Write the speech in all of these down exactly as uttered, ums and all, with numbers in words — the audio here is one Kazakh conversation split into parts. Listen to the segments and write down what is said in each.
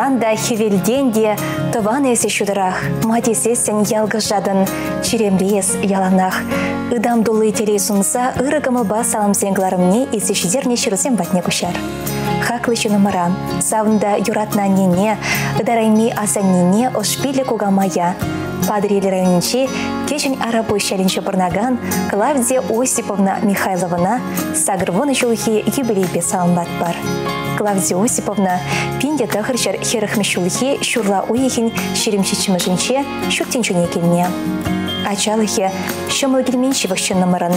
Маранда хевелденде тован эсе шударах, матисесен ялгыжадын, черембес яланах. Ыдам дулы телей сунса, ырыгымылба саламсенгларымне эсешидерне шырысем батне кушар. Хаклычы номара, савында юратна нене, ыдарайми асаннине ошпиле кугамая. Падрили райончи, кечень арабы шалинче барнаган, Клавдия Осиповна Михайловна, сагрвоны шулхи юбилейпе саламбат бар. Клавдия Осиповна, пинде тахарчар херахмы шулхи шурла уехин шеремчичимы жинче шуттенчуне келне. Ачалыхе шымыл келменші вақшын номарын.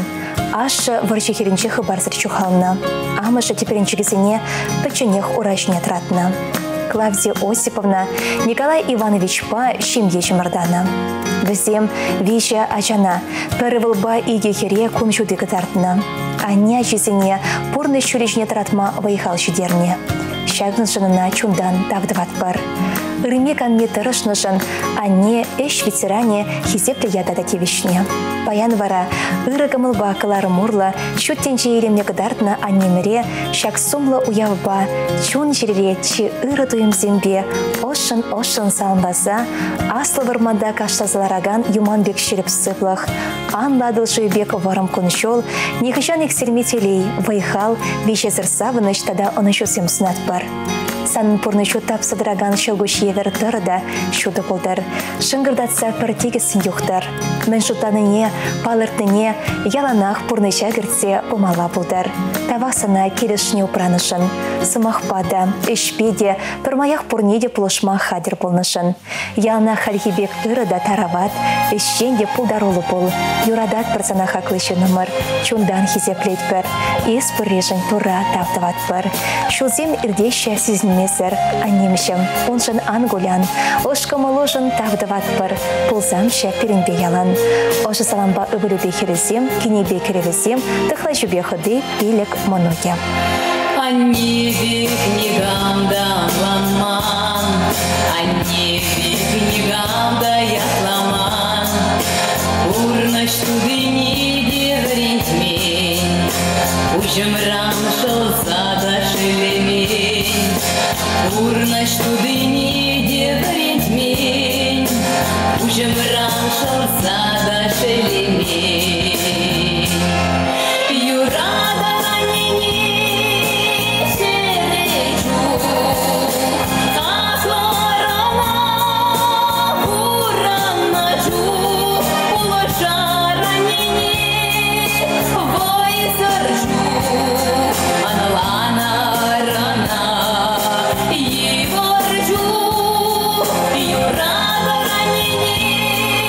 Ашы варчы херенче хыбарзыр чухална. Амышы теперенчігізіне пачынех урашне тратна. Клавдия Осиповна, Николай Иванович па шимге чымырдана. Візем вича ачана, пәрівілба иге хере күмшуды кытартына. Аня жезіне пурны шүрежне тратма вайхал шидерне. Шагын жынына чундан тавдыват бар. Рыме канме тырышнышын, анне эш ветеране хизепле ядада тевишне. Паян вара, ырыгымылба кылары мурла, чуттенче еремне кыдартна аннемере, шак сумла уявба, чун жерере чи ыры туйымзембе, ошын-ошын салынбаса, аслы вармада каштазылараган юманбек шеріп сыплах, ан ладылшы бек варым коншол, нехышан эксерметелей, вайхал, вещезір савыныш тада онышосем сунат бар. Санын пурны шутап сыдыраган шылгуш евер тұрыда шуды болдар. Шыңғырдатса піртегісін юқтар. Мен шутаныне, палыртыне, яланақ пурны шагіртсе умала болдар. Тавасына келішіне упранышын. Сымақпада, ішпеде, пірмаяқ пурнеде пулышма хадер болнышын. Ялана хальхибек ырыда тарават, ішшенде пулдарулы бол. Юрадат бірсана хақлышы нөмір, чундан хизеплет бір. Ес пұррежін тура таптыват бір. Шулзем ирдеші сезінмесір, анемшім, оншын ангулян, ошқымылышын тавдыват бір. Пулзамшы перенбе ялан. Ошы саламба үбілібе херезем, кенебе керевезем, тұқлай жүбе құды белік монуге. Они книгам да ламан, они книгам да ятламан. Урна штудыни деврint мен, ужым рамшыл сада шелемень. Урна штудыни деврint мен, ужым рамшыл сада шелемень. Юрада Юрада ранение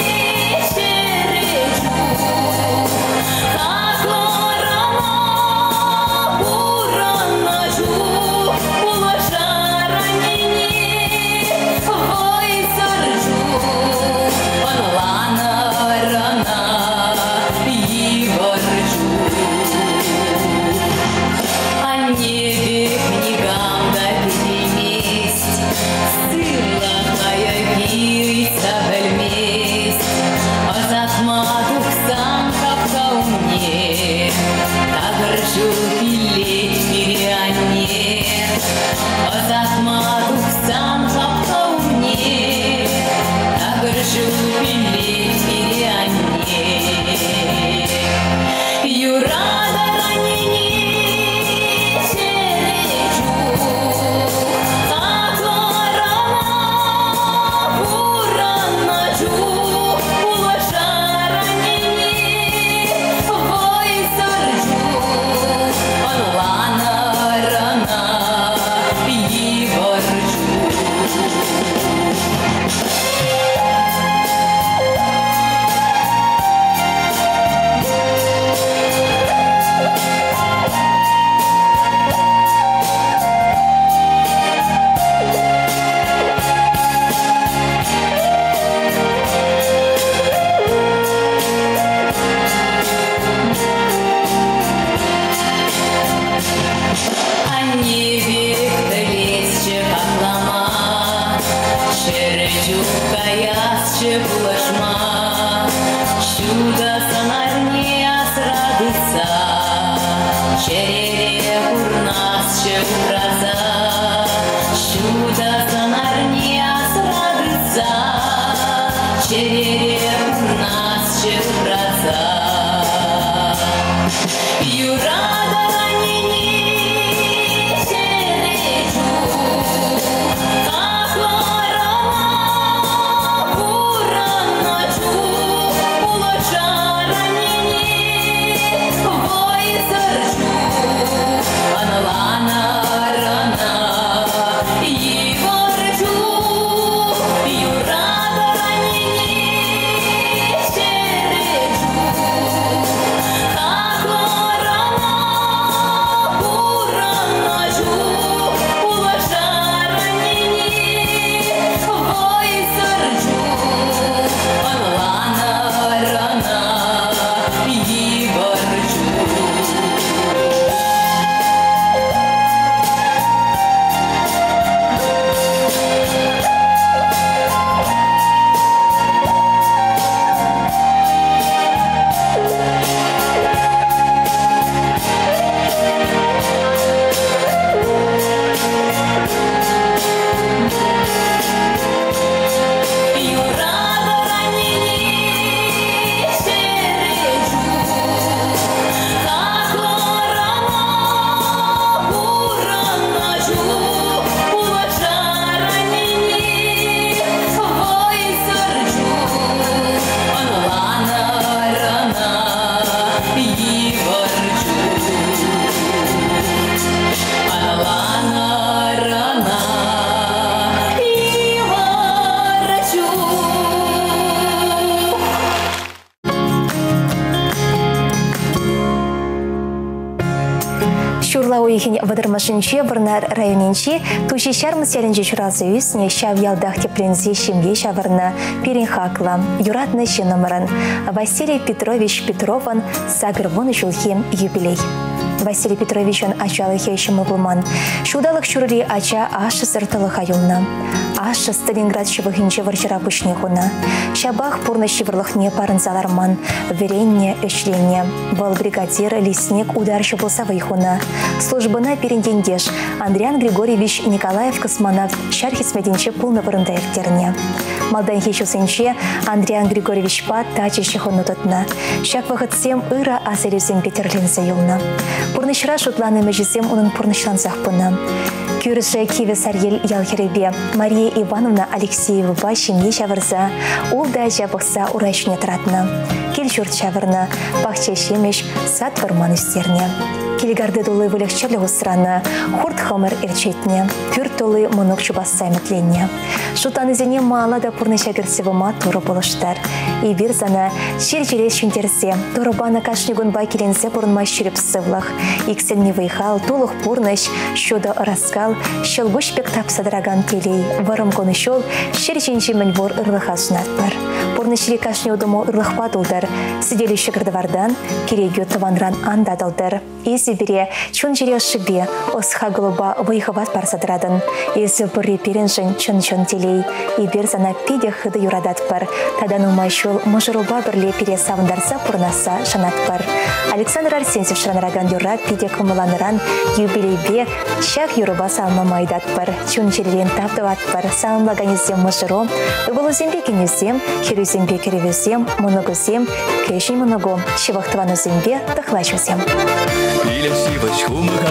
шурла уйхин вадырмашынче Варнар районинче туши шармы селенче чуразы үсне шав ялдах теплензе шимге шаварна перенхакла. Юратны номеран Василий Петрович Петрован сагырвон жулхем юбилей. Василий Петрович он ачалы хейші мұғылман. Шудалық шүрі ача ашы сыртылы хайылна. Ашы Сталинград шывығынче варчыра пүшне хуна. Шабах пурны шивырлықне парынзаларман. Веренне, эшленне. Был бригадир лесник удар шыбылса вайхуна. Службына перендендеш Андриан Григорьевич Николаев космонавт шархисмединче пулны вырындаевтерне. Малдан хейшусенче Андриан Григорьевич па тачище хуну тотна. Шак вахытсем ыра асырюсен Петерленсе юлна. Пурнышра шутланы межесем унын пурнышлансах пына. Кюрыше киве сарьел ялхеребе Мария Ивановна Алексеева ба шимге шавырса, ул да жабықса урайшыне тратна. Кел журт шавырна, бақча шемеш сад варман үстерне. Келгарды долы вылегчерлі ғысыраны, хурт хамыр эрчетне, пүр толы мұнық чубас саймытленне. Шутаны зене мала да пурныша кірсевіма туры болыштар. И бирзана шер жерес шүнтерсе, турыбаны кашнегун бай келенсе бұрынмай шүріп сывлық. Иксельне вайхал, тулық пурныш, шуды ыраскал, шылбуш пек тапсадыраган телей, варым коны шол, шер женші мілбор ырлыға жынатпар. Пурнышри кашне удымы ырлық падылдар, сидели шықырдывардан, керегю тыванран андадылдар. Ези бере, чун жере шыбе, осха голуба вайхыват парсадырадын. Ези бірі перенжін чын-чын телей, и бирзана педе хыды юрадатпар. Тадан умай шол мұжыруба бірле пере савындарса пурнаса жанатпар. Александр Арсеньев шранраган юра педе кымыланыран юбилейбе шак юруба салма майдатпар. Чун жерелен таптыватпар, салымлаганезем мұжыру, ұбылызембе кенезем, херузембе керевезем, мұнығызем, кешін мұнығу, шевақтыванызембе тахлачузем. Илем сивач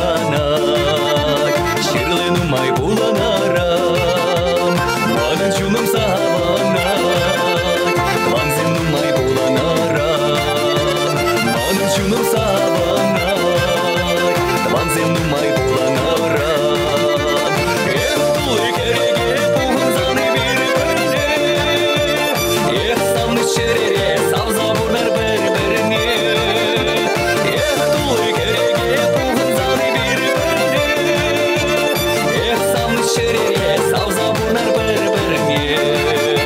хумганай, ширлыну май буланарам, мадын чуным саванай, ванземну май буланарам, мадын чуным саванай, ванземну май буланарам. Эх, тулы кереге пухынзаны бір-біріне, эх, савны шерере, савза бурнар бір-біріне. Шерее, савза бурнар бір-біріне.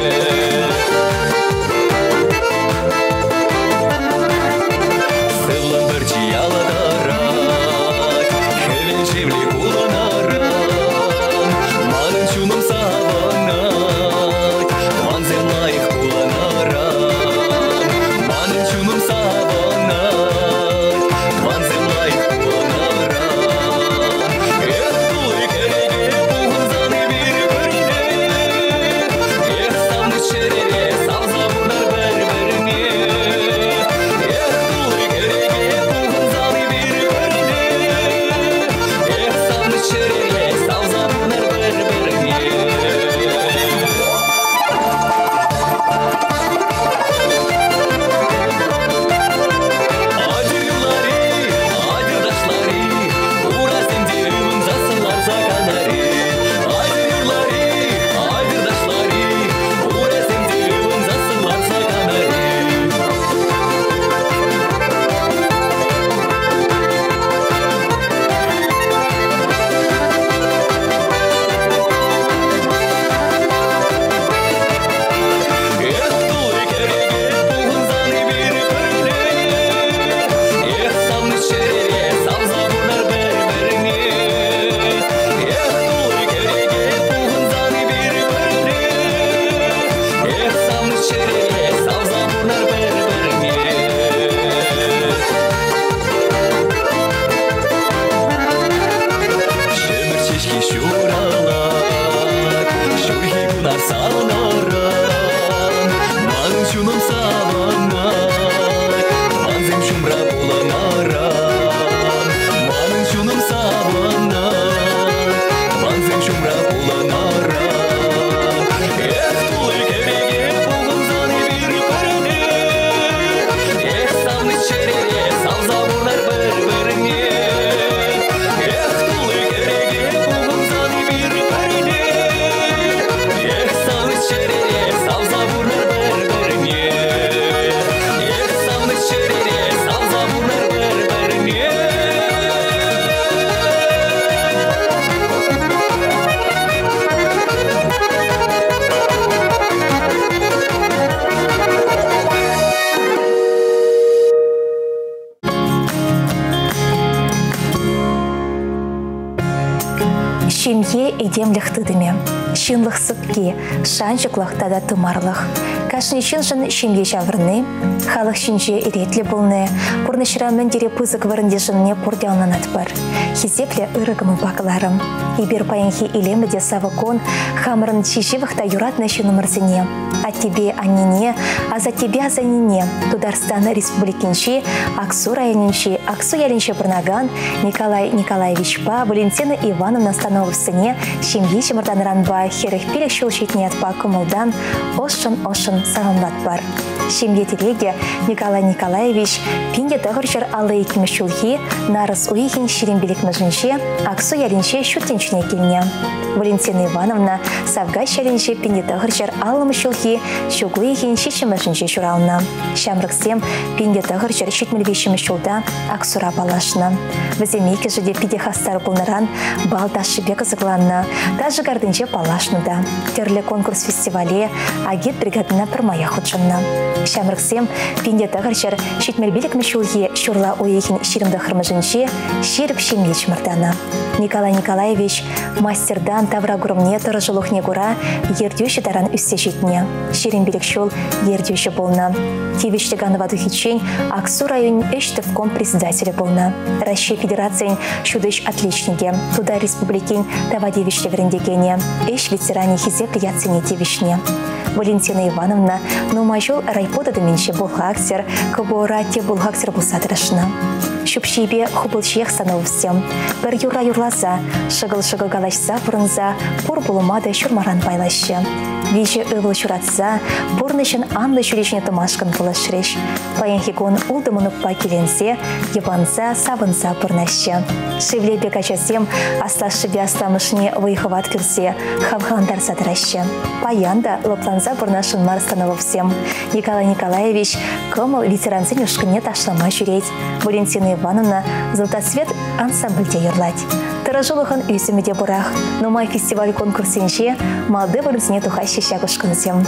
Шемье идемлих тыдыме. Шинлых сыпки, шанчыклых тада тымарлых. Кашни шиншын шемье шаврны, халық шинже иретлі болны, пурнышыра мендере пызык варындешынне пурдялнан атпар. Хизепле ырыгымы бақыларым. Ибер паянхи илемеде савыкон, хамырын чиживықта юратны шинумырзыне. А тебе анине, а за тебя за нине. Тударстан республикинчи, Аксу районинчи, Аксу ялинчи Бурнаган, Николай Николаевич Па, Валентина Ивановна станововсыне, шемье шымырданранба, херых пилек шулшитне атпа кумылдан, ошын-ошын саламлат бар. Шемье телеге Николай Николаевич пинде тағыршыр алы екімі шулхи, нарыс уйхин шерембелік мәжінше, Аксу ялинче шүттеншіне келіне. Валентина Ивановна савгай шалинче пинде тағыршыр алымы шулхи, шугуйхин шишімі шурална. Шамрыксем пинде тағыршыр шетмелвешімі шулда Аксура балашна. Віземейкі жыде пиде хастары пулнаран балдашы бек ызыкланна, даже гардынче палашнуда. Терлі конкурс фестивале агит бригадына пырмая худшынна. Шамрыксем пинде тағыршыр шетмелбелік мішулхи шурла уйхин ширимді хырмыжынче шеріп шемеч мырдана. Николай Николаевич мастердан тавра гурымне тұрыжылықне гура ердюші даран үссе жетіне. Шерембелік шул ердюші болна. Тивишті ганываду хичень Аксу район эштівком председателі болна. Россия Федерациян шудыш отличнике. Туда республикин тавадевишті врендегене. Эш ветеране хизеп яцене тивишне. Валентина Ивановна нумажул райпода доменше булхаксер, кабура те булхаксер булсадрашна. Шупшибе хубылшех станововсем. Бір юра юрлаза, шыгыл-шыгыл галашса бұрынза, пур булымады шурмаран байлашы. Вежі өвіл шуратса, бұрнышын анлы жүрешіне тымашқын бұлашыреш. Паянхигон улдымынықпа келенсе, еванза сабынза бұрнашы. Шевлебе качасем, аслашыбе асламышне выйхыват кірсе, хавхандар садырашы. Паянда лопланза бұрнашын мар станововсем. Николай Николаевич кымыл ветеранзын ұшқыне ташлама жүреть. Валентина Ивановна золотоцвет ансамбльде юрлать. Тырыжылығын үйсімеде бұрақ, нумай фестиваль конкурсенше малды варызіне тухаще шагушқынзем.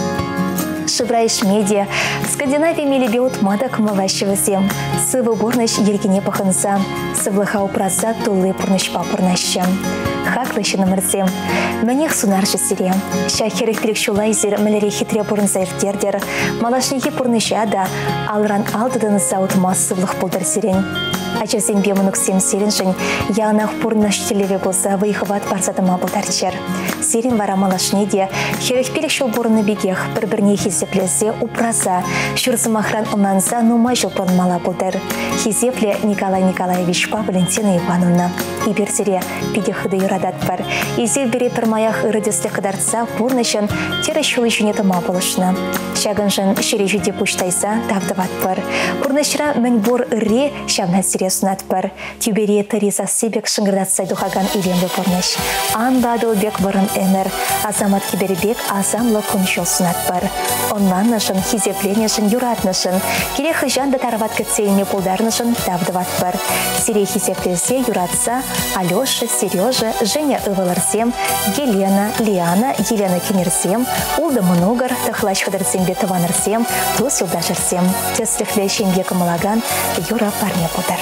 Шыбрайш медиа, Скандинавия мелебе утмада кымылащевызем. Сывы бурныш ергене пахынса, сывлыха упраза тулы пурныш папурнаща. Хаклышы номерзем, мәнех сунаржы сире. Шахерых перекшулайзер мәлері хитре бұрынса ертердер, малашнеге пурныша да алран алдыдыныза утмас сывлық бұлдар сирен. Ачасен бемынуксем сиреншін, яғнақ пурнаштелеве болса выйхыват барзадыма бұлдарчер. Сирен вара малашне де, херых перекшул бұрыны бегех, бір-бірне хизеплезе упраза, шурзымахран ұнанса нумай жылпын мала бұлдар. Хизепле Николай Николаевич Па, Валентина Ивановна. Иберсере пидехыды юрадат бар. Изел бере пірмаях ырыдеслі қыдарца пурнышын тері шулы жүнеті ма болышына. Шагыншын шере жүде пұштайса тавдыват бар. Пурнышыра мін бұр ырре шамна сире сунат бар. Тюбере Тереза Себек шыңғырдатсай дұхаган илемді пурныш. Ан бадыл бек бұрын әмір. Азамат кибербек азамлы күншыл сунат бар. Онланнышын, хизепленешін, юратнышын. Керехы жанды тарват кітсейіне пулдарнышын тавдыват бар. Сире хизеплесе юратса Алеша, Сережа, Женя Ываларсем, Елена, Лиана, Елена Кенерсем, Улда Мунугар, Тахлач Хадарсембе Таванарсем, Тус Юлдашарсем. Теслихле Шемье Камалаган, Юра Парня Путар.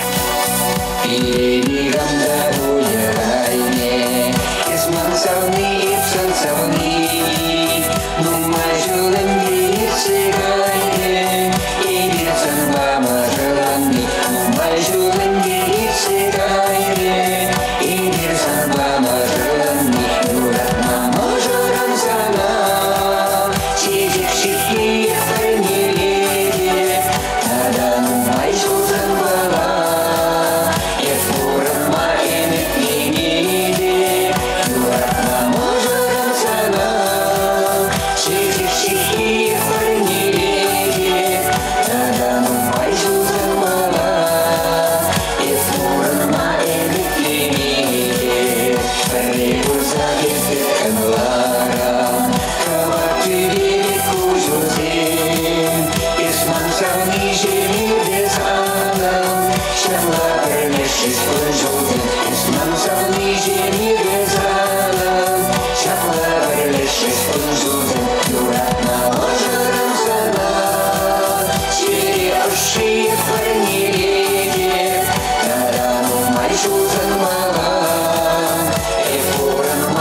Шутан мала, и фуран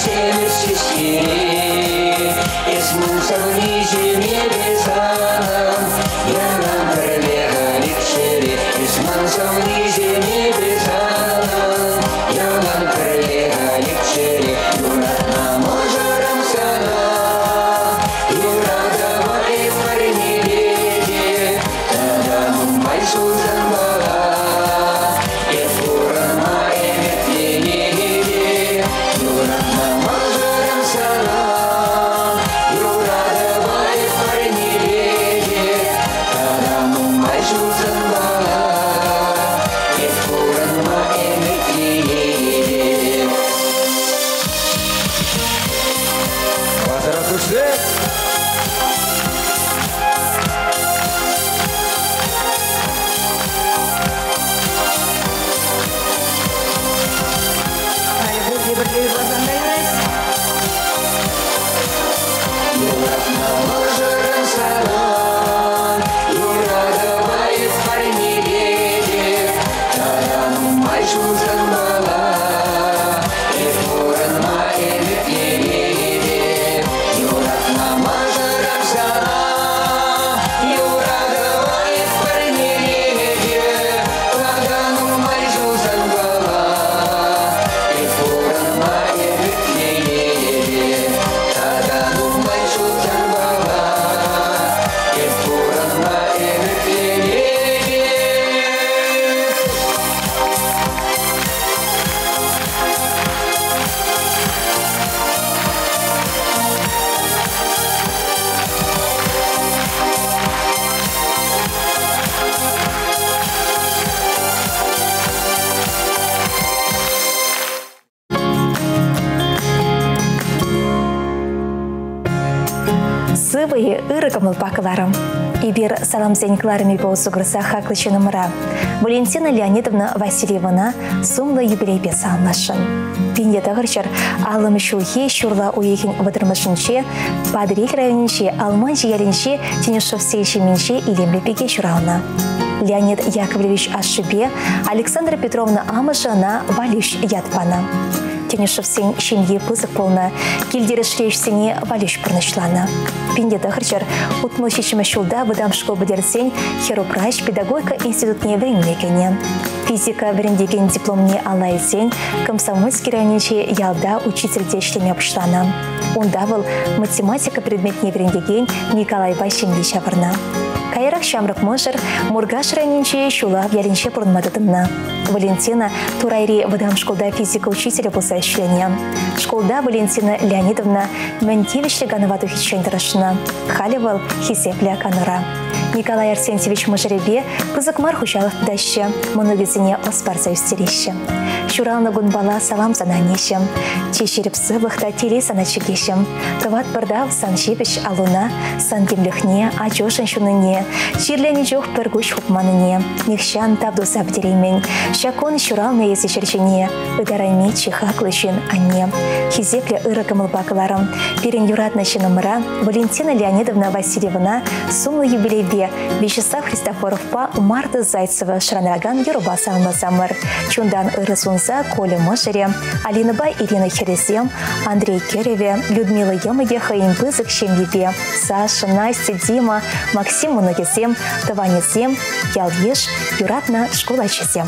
Сывые ырыкамыл пакыларым. Ибир саламзенькларами боусугрса хаклычы номера. Валентина Леонидовна Васильевна сумлы юбилей бесалнашын. Пинде тағырчар алым шулхе шурла уехин вадырмышынче, Падрик районинче, Алман жиялинче, Тенюшев сейшеменче илемлепеге шурална. Леонид Яковлевич Ашибе, Александра Петровна Амышана Валюш Ятпана. Тенюшев сень семье пызык полна, килдері шреешсене Валюш пырнышлана. Пинде тағырчар утмылшичима шулда выдам школ бідерсен Херупрач педагогика институтне временекене. Физика верендеген дипломне алайсен, комсомольский районинче ялда учитель дешлеме пышлана. Онда был математика предметне верендеген Николай Байшемли шавырна. Кайрак шамрак мышыр, Мургаш районинче шулав ялинче пұрынмадыдымна. Валентина Турайри выдам школда физика учителя болса ішлене. Школда Валентина Леонидовна Мэнтевич Леганова тухичен тарашына. Халивал хисепля канура. Николай Арсентьевич Мажаребе пызыкмар хучалов даща, моногизине оспарса үстерище. Шурална гунбала салам зананешем, чешеріп сывлықта теле саначыгешем. Тыват бардав сан шепеш алуна, сан демлюхне, ачошын шуныне, чирлені жоқ піргуш хупманыне, нехшан табду сабдеремен, шакон шурална есі шерчене, ыдарайме чиха клышын анне. Хизепле ырыкымыл бакыларым, перен юратна шынымыра, Валентина Леонидовна Васильевна сумлы юбилейбе, Вячеслав Христофоровпа Марта Зайцева шранраган Юруба салма самыр, чундан ырысунса Коля Мышере, Алинабай Ирина Хересем, Андрей Кереве, Людмила Ямаге Хаим Пызык Шемьебе, Саша, Настя, Дима, Максим Мунагесем, Таванесем, Яльеш, Юратна Школачесем.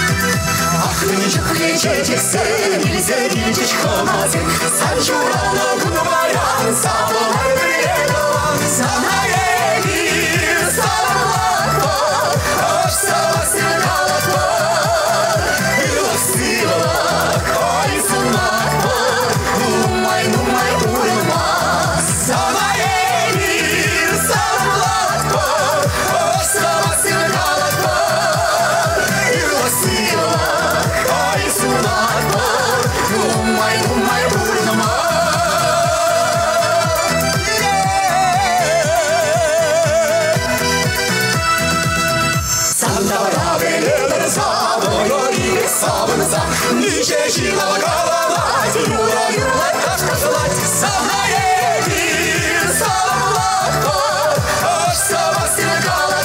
Nice şilalar kalalar, yura yura kaşkaşlar, sana yedir salaklar, aşsa vasılgalar,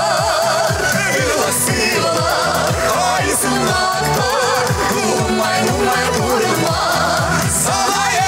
vasılgalar, ayısınlar, umay umay durma, sana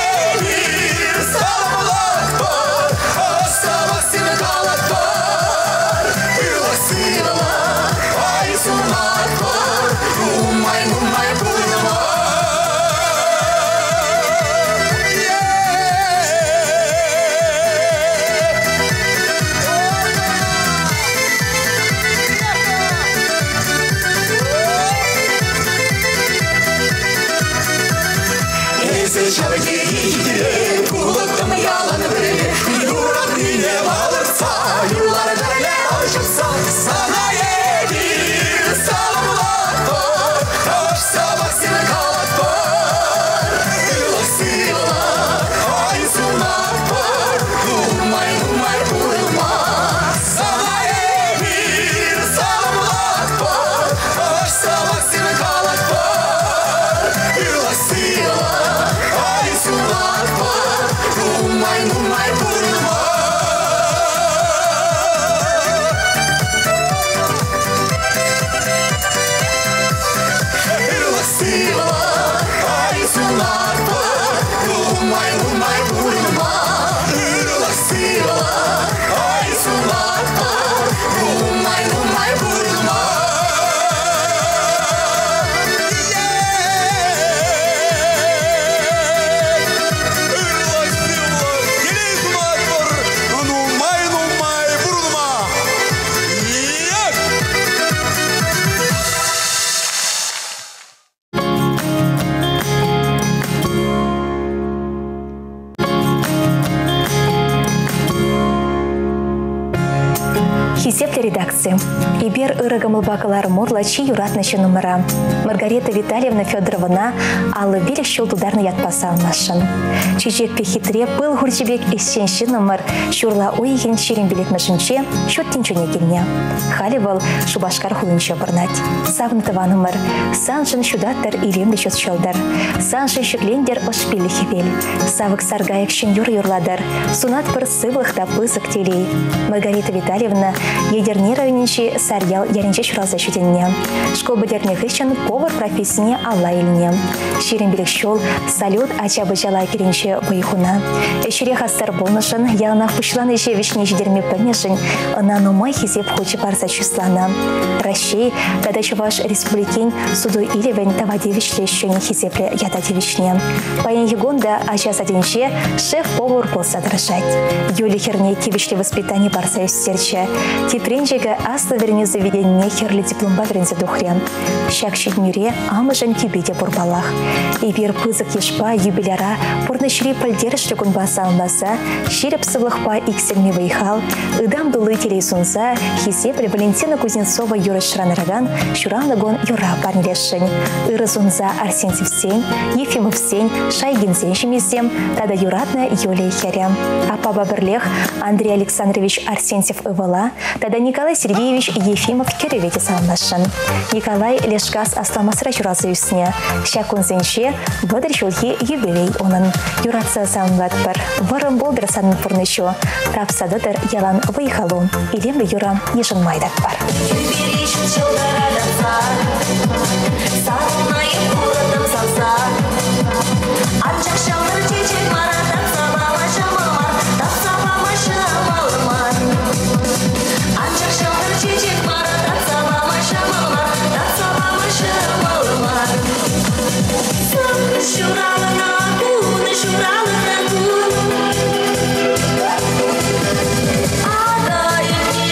Шабаки икитире, кулактым яланы бірге, юрат бине балырса, юлары дәріле ашықса, сана ебір, саламлақ бар, ашса бақсыны қалат бар. Илық-сыйлы, айсынақ бар, ұлмай, ұлмай, ұлма. Сана ебір, саламлақ бар, ашса бақсыны қалат бар. Илық-сыйлы, айсынақ бар, ұлмай, ұлмай, ұлма. Хисепли редакции. Ибер ырыгамылбакалар мурлачи юратнычы номера. Маргарита Витальевна Федоровна алы берег щел тударны ятпаса алмашын. Чижек пехитре пыл гурчебек эссенші номер шурла ойген шерен билетмешінче шоттинчуне келне. Халивал шубашкар хулынчы бұрнат. Савнытыва номер. Саншын шудаттар илемді шот шолдар. Саншын шуклендер ошпилі хевел. Савык саргайык шын юр юрладар. Сунат бір сывлықта пызык телей. Маргарита Витальевна ядерный районинчи сарьял яринче шуралза шутенне. Школ бедерних ищен повар профессияне алла илне. Ширин билек шол салют ачабы жала керенче бойхуна. Эшире хастар болнышын яланах пушлан еше вишне жидерме памешин ына нумай хизеп хоче парса числана. Ращей тада Чуваш республикин суду илевен тавадевишле ещен хизепле ятадевишне. Паян егонда ача саденче шеф-повар болса дрожать. Юли херне кивишле воспитание парса юстерче. Типренчеге аслы верне заведение херли дипломба вернзе духрен. Щак щитмюре амыжан кюбите бурбалах. И бир пызык ешпа юбиляра порнышри пальдерышлы кунбаса алмаса, щиреп сывлахпа иксельме выехал, ыдам дулы телесунса, хисепли Валентина Кузнецова юры шраныраган, шуранлагон юра парнелешень. Ырызунза Арсентьев сень, Ефимов сень, Шайгин сень шемесем, тада юратна Юлия херем. А паба берлех Андрей Александрович Арсентьев ывала, тада Николай Сергеевич Ефимов керевете салмашын. Николай Лешкас асламасыра чурасы үсіне. Шакун зенче вадыр шулхи юбилей онын. Юратса салмат бар. Варым болдыр санын пурнышу. Тапсадыдыр ялан выехалу. Илем бы юрам ешын майдак бар.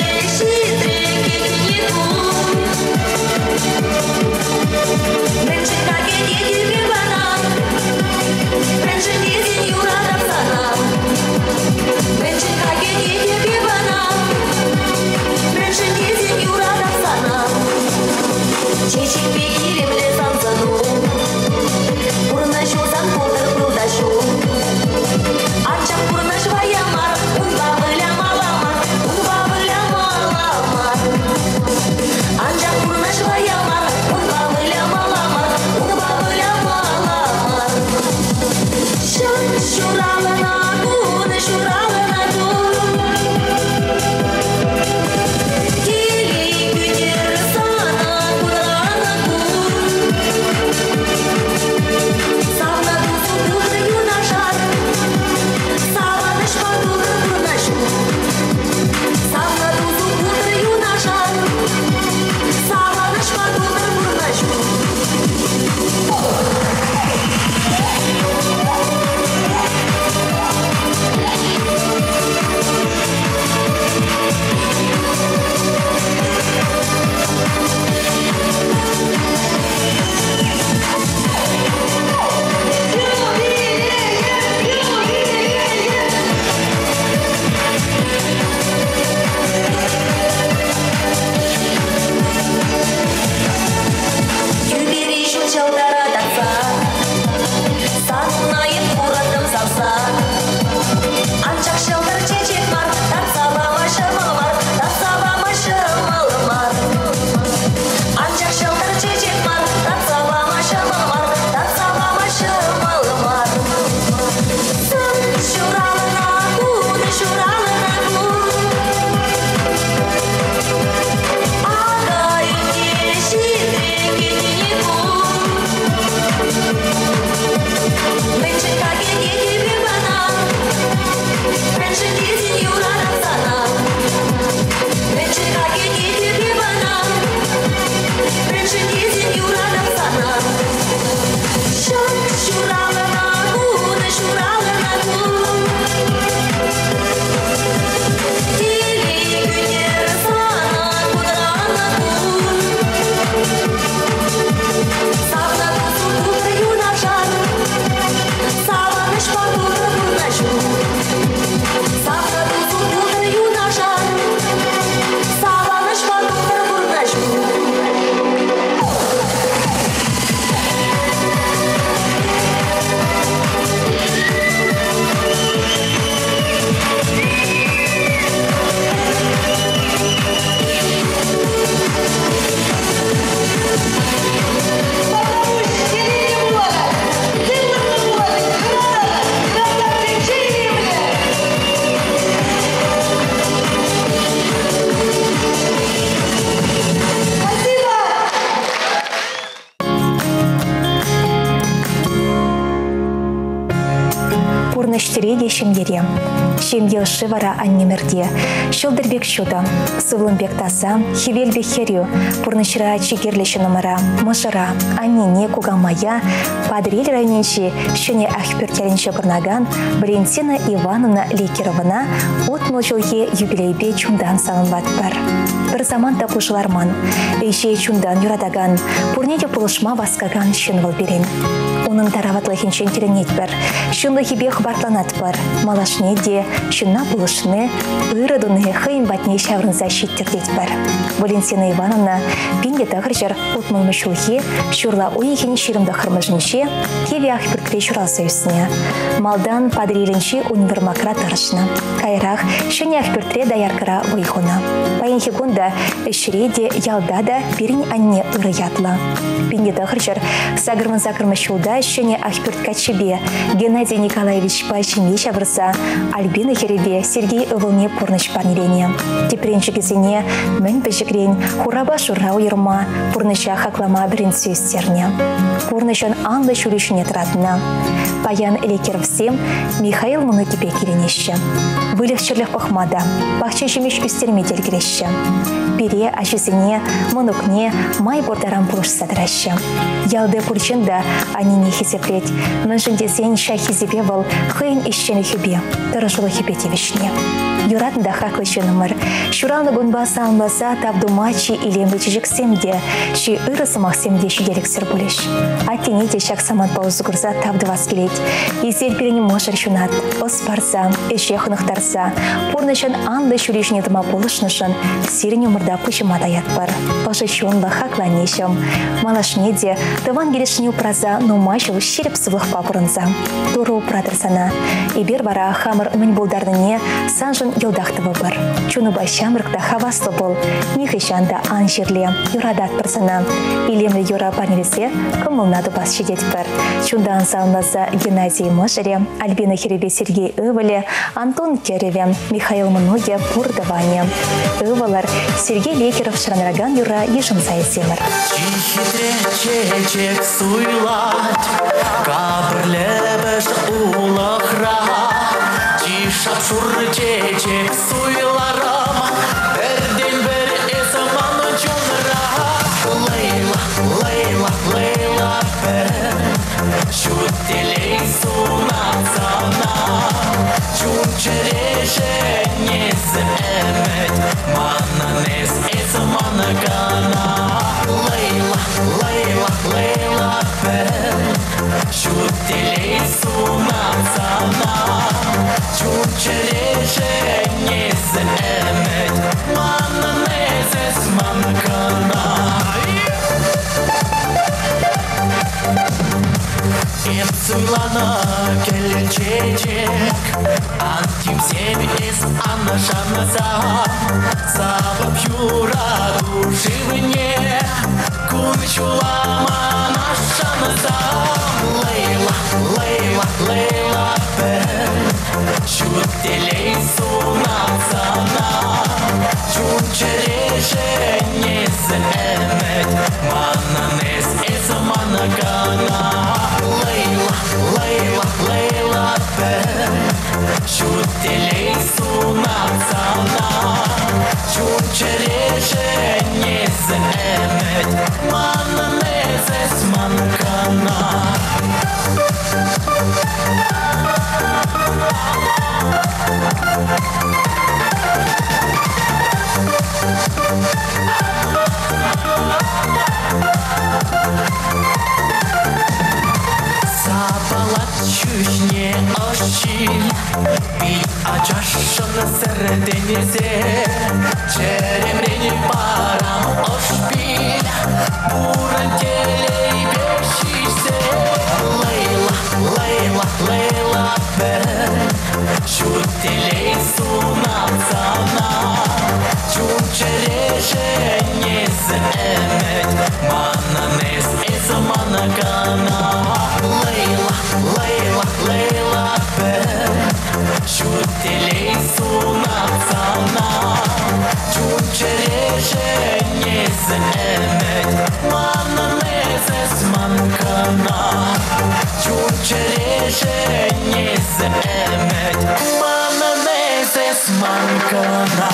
Bench пурныштереге шемдере. Шемге шивара аннемерде, шылдырбек шуда, сывлымбек таза, хивелбек херю, пурнышыра чигерлеші номера, мышыра, аннене кугамая, падрель районенші, шыне ахпюртелінші бұрнаган, Валентина Ивановна Лекеровна отмыл жылге юбилейбе чундан салынбат бар. Бір заман тапушыларман, эйше чундан юрадаган, пурнеде пулышма васкаган шынвыл берен. Оның тараватлы хеншен керенет бар, шынлы хебе хбартланат бар, малашне де, шынна пулышны, ырыдуны хыйын батне шаврынза шиттердет бар. Валентина Ивановна пинде тағыржыр отмыл мүшілге, шурла ойеген ширымды қырмыжынше, кеве ахпіркре шуралса үсіне. Малдан падрелінше универмакра тарышны. Кайрақ шыне ахпіртре даяркыра ойғына. Паенхегонда үшіреде ялдада бірін анне ыры ятла. Пинде тағыржыр сағырмын-сағырмы шулда шыне ахпіртка чебе Геннадий Николаевич Пачине шабырса, Альбина Херебе Сергей Өвілне пурныш панелене. Тепренші кезене мін бішігрен хураба шура ойырма пурныша хаклама бірін сөздерне. Пурнышын анлы шүрешіне тұратына. Паян Лекеровсем Михаил мұны кепе керенеші. Вылықшырлық пахмада, бақчы жемеш үстерметел кереші. Пере ашесіне, мұнукне май бордаран бұлыш садырашы. Ялды пульчында анине хизеплет, мүнжіндесен ша хизебе бол хыйын ишчені хебе, тұрышылы хебе тевішне. Юратында хаклышы нөмір, шуралны гунба салынбаса табдумачи илемді чижіксемде, ши ырысымақсемде шиделіксір бұлеш. Аттенеде шак саман паузы-гурза табды васкелет, езел перені можыр шунат, ос барса, эше хынықтарса, пурнышын анды шүрешіне дыма болышнышын, сирен өмірда пұшыма даят бар. Пашы шуынлы хакланешім, малашнеде, тыван келешіне упраза, нумашыл шеріп сывлық папырынза. Туры упрадырсана, ебер бара хамыр мүн болдардыне санжын елдақтывы бар. Чуны башамырықта хаваслы бол, нехешанда ан жерле, юрадат бірсана. Илемлі юра панелесе кымылнады бас шедет бар. Чундан салынлаза Геннадий Мышыре, Альбина Херебе Сергей Өвіле, Антон Кереве, Михаил Муноге Пурдаване. Өвілар Сергей Лекеров шыраныраган юра ешім сайсемір. Чечек суйлать, кабірлебіш улықра, Тишап шур чечек суйларам, бірден бір есіманы жонра. Лейла, лейла, лейла бір, шүттелей сунат сана, чүнчіреші несі әмет, мананес есіманы гана. Лейла, лейла, лейла бір, шүттелей сунат сана, чүнчіреші несі әмет, мананес есіманы гана. Епсылана келечечек, антим семес анашаназа, Сабып юра душивне, кунчулама нашаназа. Лейла, лейла, лейла бір, шүттелей сунат сана, чүнчіреші несі әмет, мананес есіманы гана. Лейла, лейла, лейла бір, шүттелей сунат сана, чүнчіреші несі әмет, мананес есіманы гана. Сапалат чүшне ошил, би ачашын сәрденезе, черемрені парам ошпил, буран телей бешісе. Лейла, лейла, лейла бір, шүттелей сунат сана, чүнчіреші несі әмет, мананес есіманы гана. Лейла, лейла, лейла бір, шүттелей сунат сана, чүнчіреші несі әмет, мананес есіманы гана. Чүнчіреші Женезе эмет мананезе сманкана.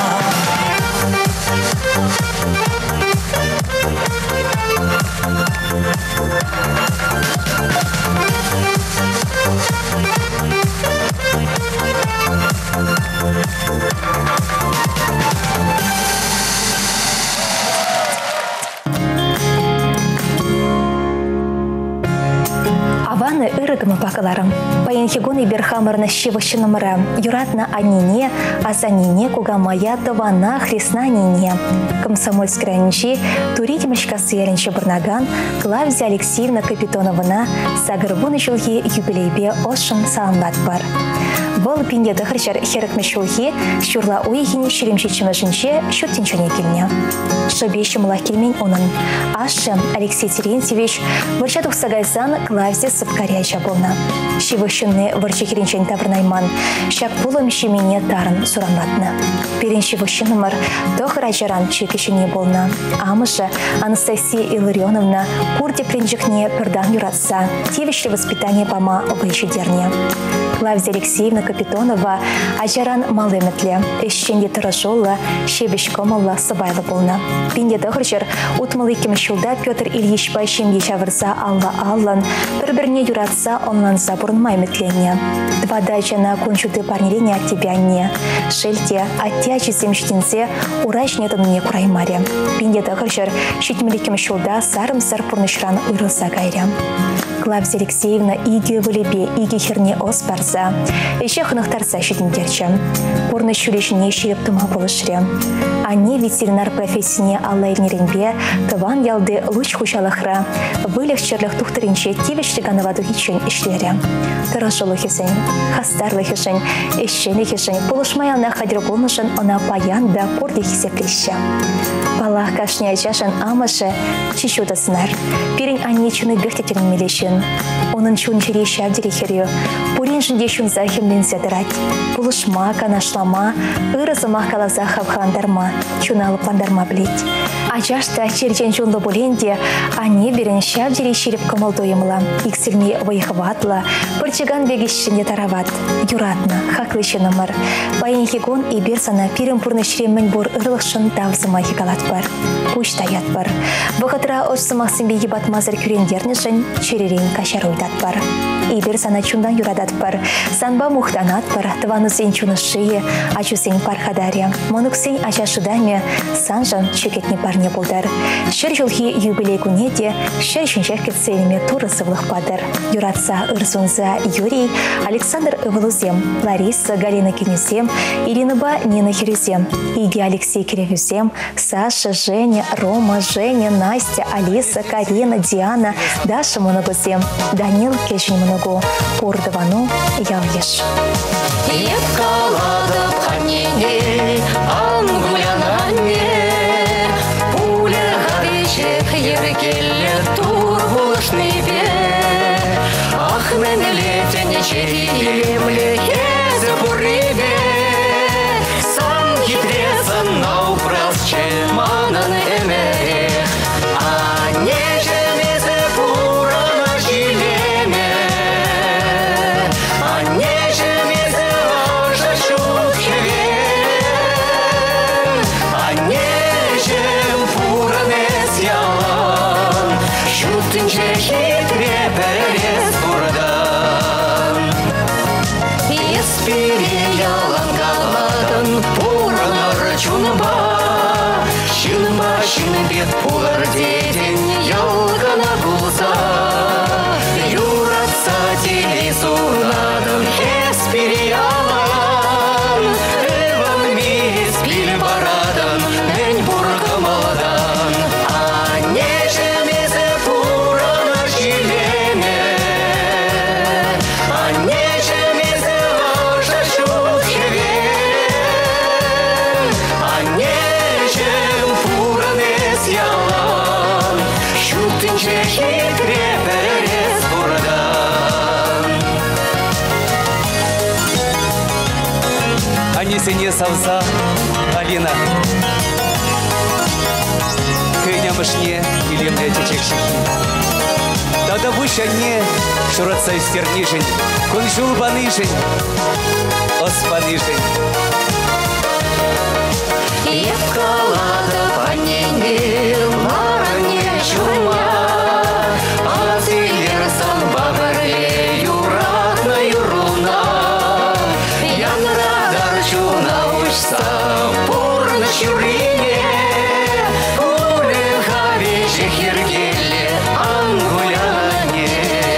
Аваны ырыгымы бакаларым. Паянхигуны берхамырны щевощынымыра. Юратна анине, асанине кугамая тавана хресна анине. Комсомольская ничи туритимышка сыяренче бурнаган Клавдия Алексеевна Капитоновна сагырбуны жылги юбилейбе ошын саламлат бар. Бұл пинде дұқыршар херікмі шулхи шурла уйхини шеремшечімі жінче шүттенчіне келіне. Шыбеші мұлақ келмен оның. Ашы Алексей Терентьевич варча тұқсагайсан Клавдия сыпкаряча болна. Шивышынны варча керенчен табырнайман. Шак пулым шемене тарын сурамлатны. Перен шивышынымыр тоқыра жаран чекешіне болна. Амышы Анастасия Илларионовна курде пренжікне пірдан юратса. Тевіші воспитание пама обайшедерне. Клавдия Алексеевна Капитонова ажаран малыметле, эшченде тырыжолла, шебешкомалла сыбайлы болна. Пинде дұғыржыр, утмалы кемшілда Петр Ильич Пайшемге жавырса алла-аллан, бір-бірне юратса онланса бұрынмай метлене. Двада жана кончуды парнелене от тебя не. Шельте, аття жеземштенсе, урайшнетынне кураймаре. Пинде дұғыржыр, шетмелі кемшілда сарым-сар пұрнышран ұйрылса гайре. Клавдия Алексеевна иге вылебе, иге херне ос барса. Еще хынықтарса шетіндерчі. Орны шүлешіне шереп тума болышыры. Ане ветеринар профессияне алла елнеренбе, тыван ялды луч хушалықра, вылек черлік тухтырынче тевештіганы ваду хичен ішлері. Тұрышылы хесен, хастарлы хешен, эшчені хешен, полышмаялна хадыр болнышын она паян да порды хисеплеші. Балах кашне ажашын амашы чешуды сынар. Перен ане чуны бөхтетерін мелешін. Onun çun çeri şavdiri heriyo. Purin jinde şun zahimden zederat. Buluşma, kanaşlama, ırızıma kalaza havhandarma, çun alıp pandarma bilet. Ajaşta çerçen çunlu bolendi, anne birin şavdiri şirip kımıldoyımla, iksilni vayıhvatla, pırçıgan begişinde taravat, yuratna, haklışınımır. Bayan higon и bir sana pirin purны şiremin bor ırlıqşın davzıma hikalat var. Kuştayat var. Бұғытыра oçsымақ сімбеге батмазыр күрендернішін çererin kaşar oydat var. И bir sana çundan yuradat var. Sanba muhtanat var. Tvanı sen çunu şıйы, açu sen parhadarya. Monuk sen açaşıdаме, sanжан çöketni parне болдар. Şer жылхи юбилей күнеде, şer şünшер кетселеме турысывлық падыр. Юратса ырсунза Юрий, Александр Ивалузем, Лариса, Галина Кенюзем, Ирина Нина Хирюзем, Иги Алексей Кирюзем, Саша, Женя, Рома, Женя, Настя, Алиса, Карина, Диана, Даша Моногузем, Данил Кешин Моногу, Пурдавану Яльеш. Епкалада пханене, ангулянане, пуля гадичек еркелле тур булышный бе, ах мен летен черилемле езе бурыбе, сам хитрезан наупраз чеманан эмере, а нежемезе пурана жилеме, а нежемезе ожа шукхеве, а нежем пуранес ялан, шуттынче хитре перес бурдан. Еспире ялан калмадан пуранар чунба, шынба шынбет пулар деден ялгана булса, юратса телесурнадан еспире ялан, эван мис пил барадан мен буркамаладан, а нежемезе пурана жилеме, а нежемезе ожа шукхеве, а нежем пуранес ялан, шуттынче хитре перес бурдан. Анесене савса Алина. Кыйнямышне илемде чечекшики. Тогда пусть они шураться истернишень, кунжул банышень, оспанышень. Евкалада панини, маране чума, Азилерсан бабаре, юратна юруна, Янрадар чуна ушса, пурна чурине, Улеха вече хиргеле, ангуляне.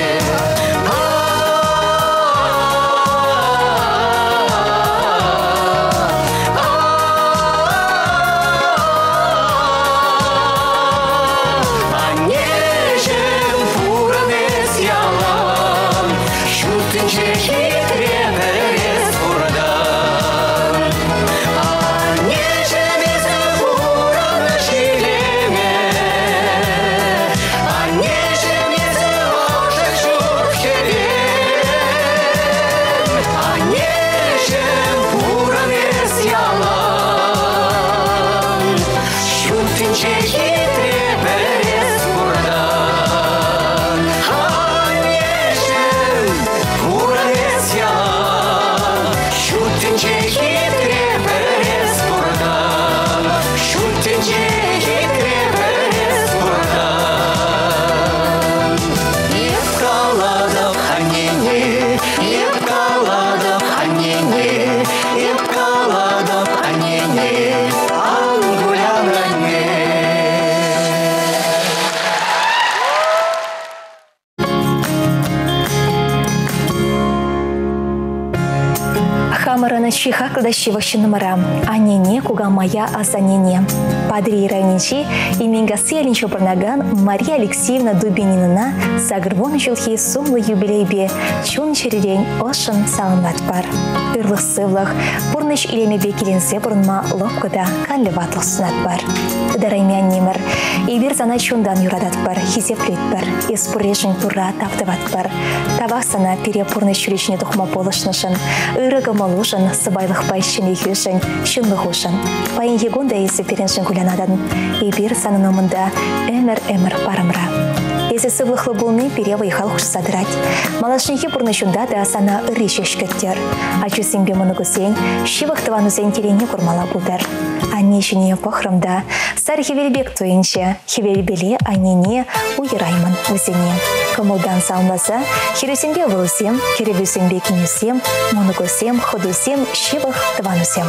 Чиха кладащиващи номера, а не не куга моя азанене. Падри райничи и мингасыялинчо пронаган Мария Алексеевна Дубинина сагрвон жылхи сумлы юбилейбе чун чередень ошын салынат бар. Ырлых сывлых, пурныш илемебе келенсе бұрынма лопкада калливатлық сынат бар. Дараймян немір, ибір зана чундан юрадат бар, хизеплет бар, еспурежін тура таптыват бар. Тавасана пере пурныш чуречіне тухма полышнышын, ырыгы молушын, сыбайлық пайшын ехюшын, шынлық ушын. Пайын егонда есі переншін кулянадан, ибір санынымында әмір-әмір парымра. Есі сывлықлы болны пере вайхал хушсадырать. Малашнихи пурнышында да сана ыры шешкеттер. Ачу симбе мұнығысен, шивықтыван үзен телене курмала бұлдар. Аннешіне похрымда, сар хевелбек тойынше, хевелбеле айнене уйраймын өзене. Кымылдан салмаса, хересембе вылысем, херебесембе кенесем, мұнығысем, ходусем, шивықтыван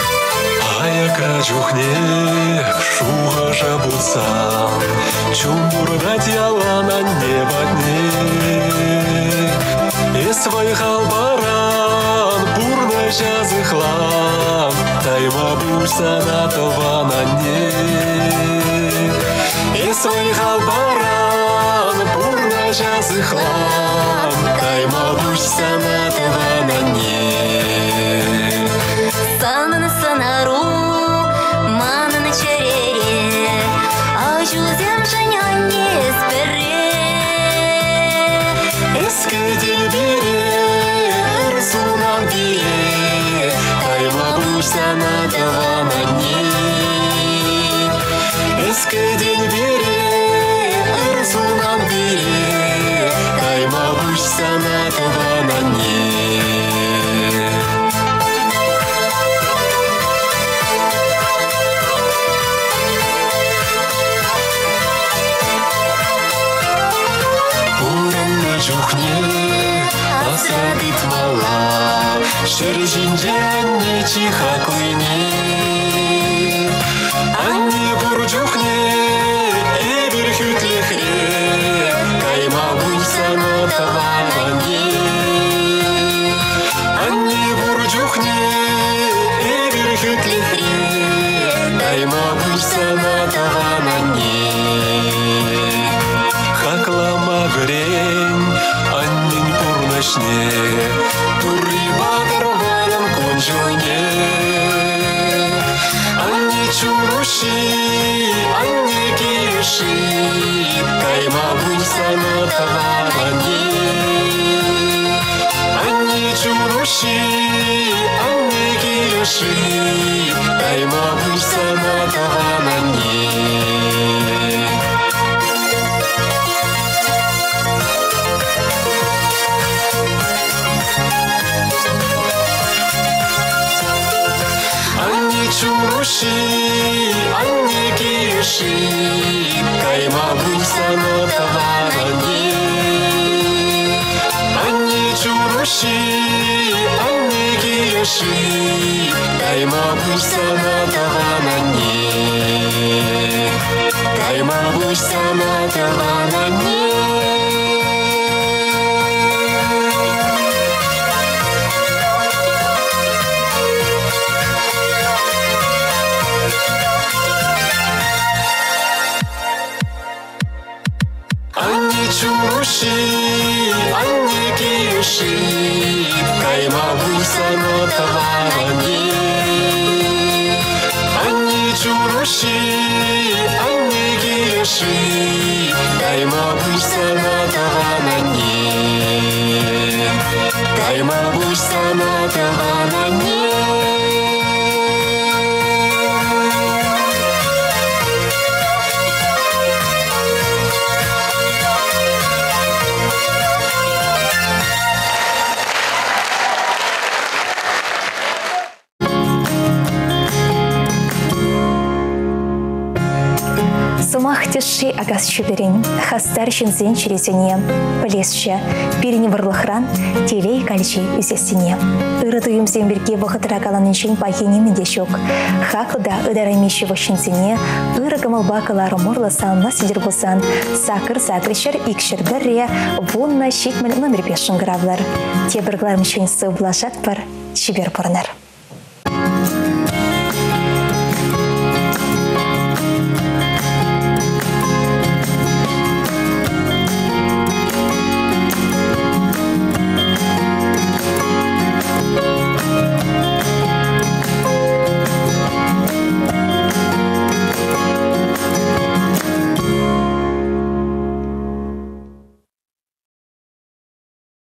Аяка чухне, шуға жабутса, чумбурдать ялана небо дне. И свой халбаран, бурно жазыхлан, тайма бульса на това на не. И свой халбаран, бурно жазыхлан, тайма бульса на това на не. Санын сынару, манын черере, ажузем женяне спере. Эске дельбире, рсунам дире, тайма бушса на това на не. Эске дельбире, рсунам дире, тайма бушса на това на не. Жухне, асадит мала, шережинже анне чиха клыне. Анне бурджухне, эбир хютлехре, кайма бульса на таване. Анне бурджухне, эбир хютлехре, кайма бульса на таване. Хаклама грень, аннин пурнашне, турри бадарваран конжуне. Анне чуруши, анне киши, кайма бульса на таване. Анне чуруши, анне киши, кайма бульса на таване. чуруши, анне киши, кайма бусана таванане. Анне чуруши, анне киши, кайма бусана таванане. Кайма бусана таванане. Чуруши, анне киши, кайма бусана таванане. Анне чуруши, анне киши, кайма бусана таванане. Кайма бусана таванане. Сумах тиши агас чуберин, хастар шинзен черезене, полесче, перене варлыхран, телей кальчи үзесіне. Ырыды юмзен берге вғытыра каланыншын пахене мендешок. Хақлда ыдарамеші вошинзене, ыры гамалба калары мурлы салына сидер болсан, сакыр закрышыр икшір бірре, вунна щитміл номер бешін гравлар. Тебіргларым шынсы блажат бар, чибер порнар.